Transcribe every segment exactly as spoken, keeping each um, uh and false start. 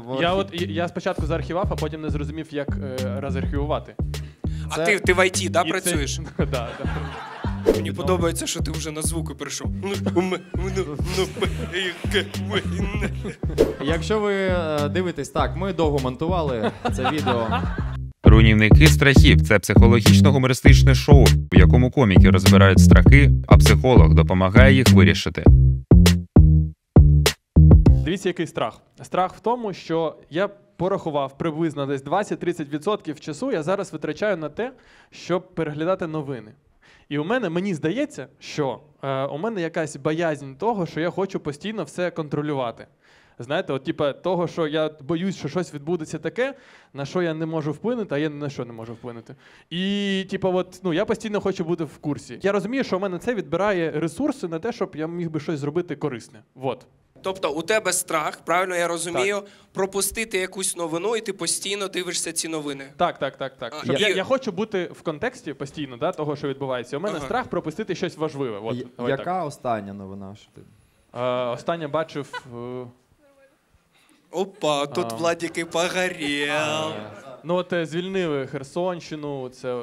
Я от я спочатку заархівав, а потім не зрозумів, як е, розархівувати. А це... ти, ти в ай ті, да, І працюєш? Це... да, да. Мені подобається, що ти вже на звуки перейшов. Якщо ви дивитесь, так, ми довго монтували це відео. Руйнівники страхів – це психологічно-гумористичне шоу, в якому коміки розбирають страхи, а психолог допомагає їх вирішити. Дивіться, який страх. Страх в тому, що я порахував приблизно десь двадцять-тридцять відсотків часу я зараз витрачаю на те, щоб переглядати новини. І у мене, мені здається, що е, у мене якась боязнь того, що я хочу постійно все контролювати. Знаєте, от типа того, що я боюсь, що щось відбудеться таке, на що я не можу вплинути, а я ні на що не можу вплинути. І типа, от, ну, я постійно хочу бути в курсі. Я розумію, що у мене це відбирає ресурси на те, щоб я міг би щось зробити корисне. Вот. Тобто у тебе страх, правильно я розумію, так. пропустити якусь новину, і ти постійно дивишся ці новини. Так, так, так, так. А, Щоб я... Я, я хочу бути в контексті постійно, да, того, що відбувається. У мене ага. страх пропустити щось важливе. От, Яка так. остання новина? Що ти? Е, Останнє бачив... Е... Опа, тут а... Владик і погорів. А... Ну от е, звільнили Херсонщину, це...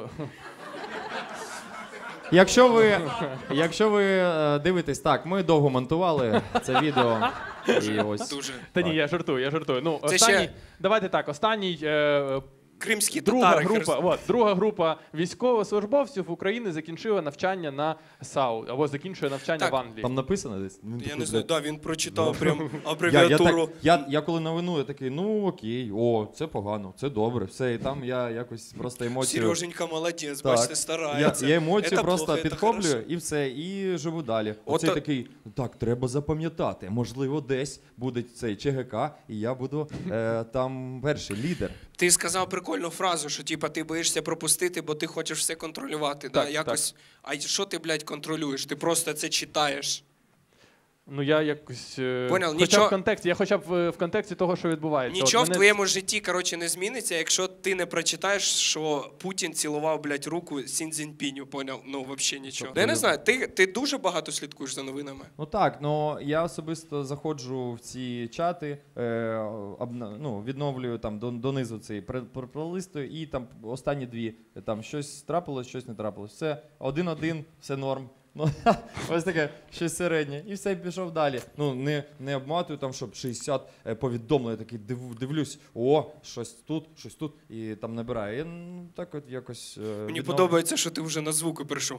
Якщо ви, якщо ви дивитесь, так, ми довго монтували це відео. І ось. Дуже. Та ні, я жартую, я жартую. Ну, це останній, ще... давайте так, останній... Е, Кримські друга татари. група, от, друга група військовослужбовців України закінчила навчання на САУ, або закінчує навчання так, в Англії. Там написано десь? Ну, я не знаю, да, він прочитав прям абревіатуру. Я, я, так, я, я коли новину, я такий, ну окей, о, це погано, це добре, все. І там я якось просто емоцію... Сереженька молодець, бачите, старається. Я, я емоцію это просто плохо, підхоплюю і все, і живу далі. Оцей От... такий, так, треба запам'ятати, можливо, десь буде цей ЧГК, і я буду е, там перший лідер. Ти сказав прикольну фразу, що типа ти боїшся пропустити, бо ти хочеш все контролювати. Так, да? Якось... так. А що ти, блядь, контролюєш? Ти просто це читаєш. Ну я якось... Е... Понял, хоча нічого... в контексті, я хоча б в, в контексті того, що відбувається. Нічого От в мене... твоєму житті, коротше, не зміниться, якщо ти не прочитаєш, що Путін цілував, блядь, руку Сі Цзіньпіню, поняв? Ну, взагалі нічого. Тобто, я не знаю, ти, ти дуже багато слідкуєш за новинами? Ну так, ну я особисто заходжу в ці чати, е, обна, ну, відновлюю там до, донизу цей пролистую, і там останні дві, там щось трапилось, щось не трапилось. Все, один-один, все норм. Ну, ось таке, щось середнє. І все, пішов далі. Ну, не, не обматую там, щоб шістдесят повідомлень, я такий див, дивлюсь, о, щось тут, щось тут, і там набираю. Я, ну, так от якось... Е, Мені віднов... подобається, що ти вже на звуки перейшов.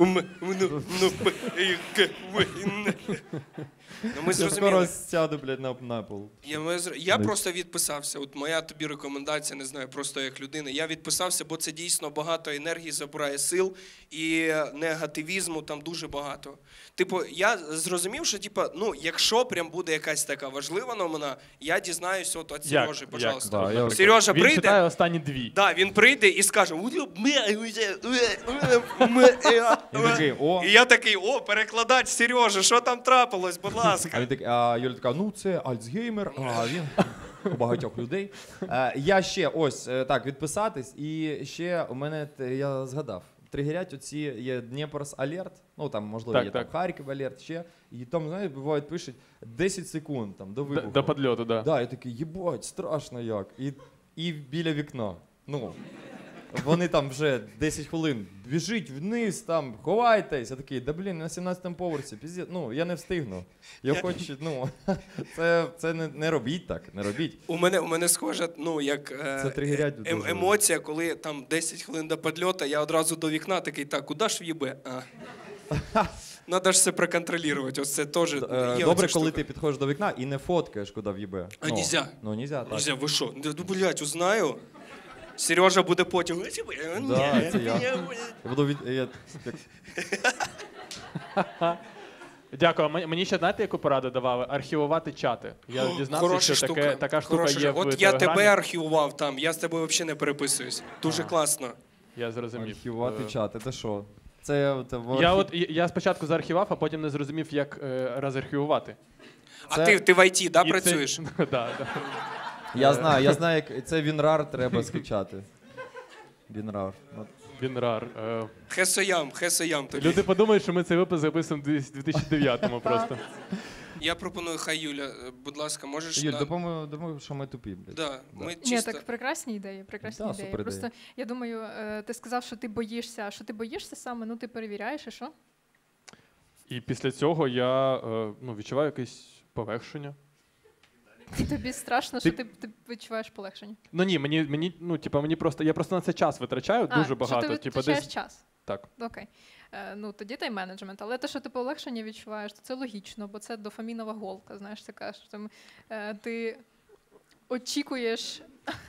Ну, ми Я скоро зрозуміли. сяду, блядь, на, на пол. Я, ми, я просто відписався. От моя тобі рекомендація, не знаю, просто як людина. Я відписався, бо це дійсно багато енергії забирає, сил і негативізму там дуже багато. Типу, я зрозумів, що типу, ну, якщо прям буде якась така важлива новина, я дізнаюсь от від Сережі, пожалуйста. Да, я... Сережа Він прийде. читає останні дві. Да, він прийде і скаже: І такий, о. І я такий: о, перекладач Сережа, що там трапилось, будь А, ласка. він так, а Юля така, ну це Альцгеймер, а він у багатьох людей. А, я ще ось так відписатись, і ще у мене, я згадав, тригерять оці є Дніпрс Алерт, ну там можливо так, є так. там Харків Алерт ще, і там, знаєте, бувають пишуть десять секунд там до вибуху. До підльоту, да. Да, я такий, єбать, страшно як. І, і біля вікна. Ну, вони там вже десять хвилин, біжіть вниз, там, ховайтесь. Я такий, да блін, на сімнадцятому поверсі, піздець, ну, я не встигну. Я, я... хочу, ну, це, це не, не робіть так, не робіть. У мене, у мене схоже, ну, як е, е, е, емоція, коли там десять хвилин до підльоту, я одразу до вікна такий, так, куди ж в'їбе? А. Надо ж все проконтролювати, ось це теж є. Добре, коли ти підходиш до вікна і не фоткаєш, куди в'їбе. А, нельзя. Ну, нельзя, так. Нельзя, ви що? Ну, блядь, узнаю. Сережа буде потім. Да, це я. Я буду від... я... Дякую. Мені ще, знаєте, яку пораду давали? Архівувати чати. Я дізнався, що таке, така штука Хороша. є в От Телеграмі. я тебе архівував там, я з тобою взагалі не переписуюсь. Дуже ага. класно. Я зрозумів. Архівувати чати, це що? Це, це я, от, я спочатку заархівав, а потім не зрозумів, як е, розархівувати. А це... ти, ти в ай ті, да, І працюєш? Це... да, да. Я знаю, я знаю, як це WinRAR треба скачати. WinRAR. WinRAR. Е... Хесоям, хесоям тобі. Люди подумають, що ми цей випуск записуємо в дві тисячі дев'ятому просто. Я пропоную, хай Юля, е, будь ласка, можеш... Юль, на- думаю, думаю, що ми тупі, блядь. Да, ми Ні, чисто... так прекрасні ідеї, прекрасні Да, ідеї. супер Просто ідея. я думаю, е, ти сказав, що ти боїшся, що ти боїшся саме, ну ти перевіряєш і що? І після цього я е, ну, відчуваю якесь полегшення. І тобі страшно, що ти, ти відчуваєш полегшення. Ну ні, мені, мені, ну, типа, мені просто, я просто на це час витрачаю дуже а, багато. Що ти Типа, витрачаєш десь... час? Так. Окей. Е, ну, тоді тайм-менеджмент. Але те, що ти полегшення відчуваєш, то це логічно, бо це дофамінова голка, знаєш, це кажеш. Там, е, ти очікуєш...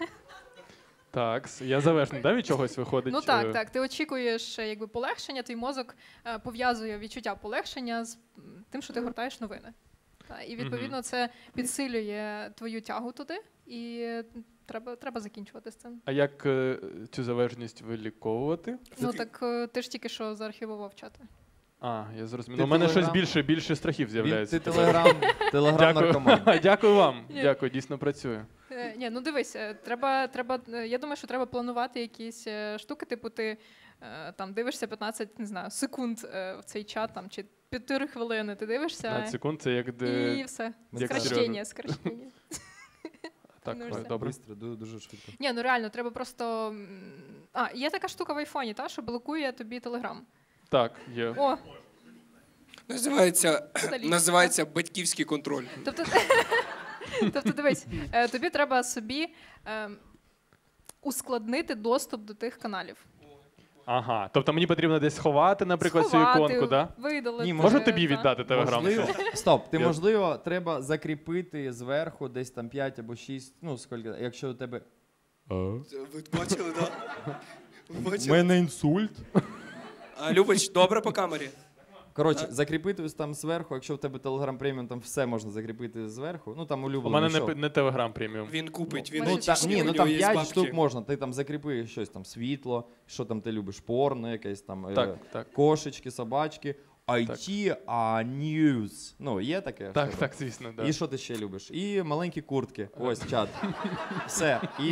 Так, я залежний, да, від чогось виходить? Ну так, е, так. Ти очікуєш е, якби, полегшення, твій мозок е, пов'язує відчуття полегшення з м, тим, що ти гортаєш новини. Та, і відповідно Мгм. це підсилює твою тягу туди, і е, треба, треба закінчувати з цим. А як е, цю залежність виліковувати? Ну так е, ти ж тільки що заархівував чати. А, я зрозумів. Ти Ну, у мене телеграм? щось більше, більше страхів Він, з'являється. ти телеграм, телеграм наркоман. Дякую. Дякую вам. Ні. Дякую, дійсно працює. Е, ні, ну дивись, е, треба, треба, е, я думаю, що треба планувати якісь е, штуки, типу ти е, там дивишся п'ятнадцять, не знаю, секунд е, в цей чат там, чи п'ятiri хвилини ти дивишся п'ятнадцять секунд це як де. і все. як Скорочення, скорочення. Так, Ну, ой, все. добре. Бистро, ду- дуже швидко. Ні, ну реально, треба просто. м, А, є така штука в айфоні, та, що блокує тобі телеграм. Так, є. О, Називається, Взагалі. називається батьківський контроль. тобто, тобто дивись, е, тобі треба собі е, ускладнити доступ до тих каналів. Ага. Тобто мені потрібно десь сховати, наприклад, Сховати, цю іконку, да? видалити. Ні, Можу е, тобі та. віддати телеграм? Можливо, стоп, ти Я- можливо, треба закріпити зверху десь там п'ять або шість, ну скільки, якщо у тебе... Ви бачили, так? Ви У бачили? мене інсульт. А, Любич, добре по камері? Коротше, Так. закріпити ось там зверху, якщо в тебе Telegram преміум, там все можна закріпити зверху. Ну там У улюблено. мене що. не, не телеграм преміум. Він купить, він Ну, Ну, Бачиш, та, що ні, у ну нього там є п'ять бабки. штук можна. Ти там закріпи щось там світло, що там ти любиш, порно, якесь там е, Так, так. кошечки, собачки, ай ті, а news. Ну, є таке? в Так, тебе? так, звісно, да. І що ти ще любиш? І маленькі куртки. Ось чат. Все. І.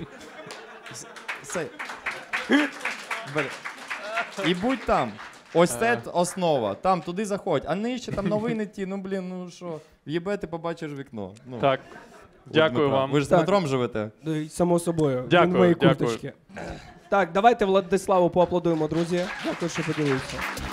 Все. Бери. І будь там. Ось це основа. Там туди заходь. А нижче там новини ті, ну блін, ну що, в'єбе, ти побачиш вікно. Ну, Так. от Дякую Дмитра. вам. Ви ж з Так. Дмитром живете? Ну, і Само собою. Дякую, Він в моїй дякую. курточці. Так, давайте Владиславу поаплодуємо, друзі. Дякую, що поділився.